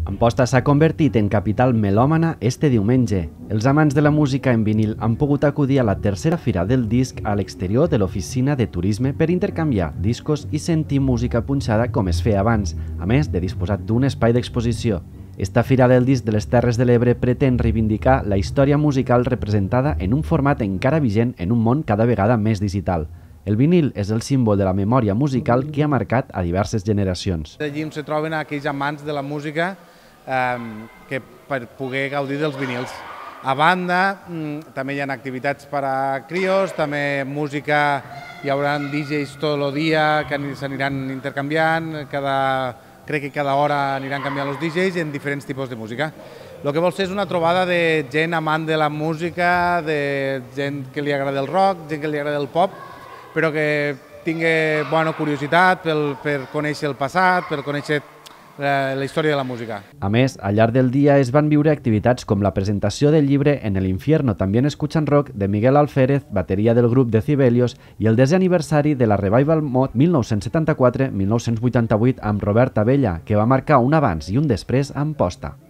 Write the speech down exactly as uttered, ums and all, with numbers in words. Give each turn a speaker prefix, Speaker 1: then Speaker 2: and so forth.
Speaker 1: Amposta s'ha convertit en capital melòmana este diumenge. Els amants de la música en vinil han pogut acudir a la tercera fira del disc a l'exterior de l'oficina de turisme per intercanviar discos i sentir música punxada com es feia abans, a més de disposar d'un espai d'exposició. Esta fira del disc de les Terres de l'Ebre pretén reivindicar la història musical representada en un format encara vigent en un món cada vegada més digital. El vinil és el símbol de la memòria musical que ha marcat a diverses generacions.
Speaker 2: Allí on se troben aquells amants de la música eh, que per poder gaudir dels vinils. A banda, també hi ha activitats per a crios, també música, hi haurà D Js tot el dia que s'aniran intercanviant, cada, crec que cada hora aniran canviant els D Js en diferents tipus de música. El que vol ser és una trobada de gent amant de la música, de gent que li agrada el rock, gent que li agrada el pop, però que tingui bona curiositat per, per conèixer el passat, per conèixer la, la història de la música.
Speaker 1: A més, al llarg del dia es van viure activitats com la presentació del llibre En el infierno también escuchan rock de Miguel Alférez, bateria del grup Decibelios, i el desè aniversari de la Revival Mod mil nou-cents setanta-quatre mil nou-cents vuitanta-vuit amb Robert Abella, que va marcar un abans i un després a Amposta.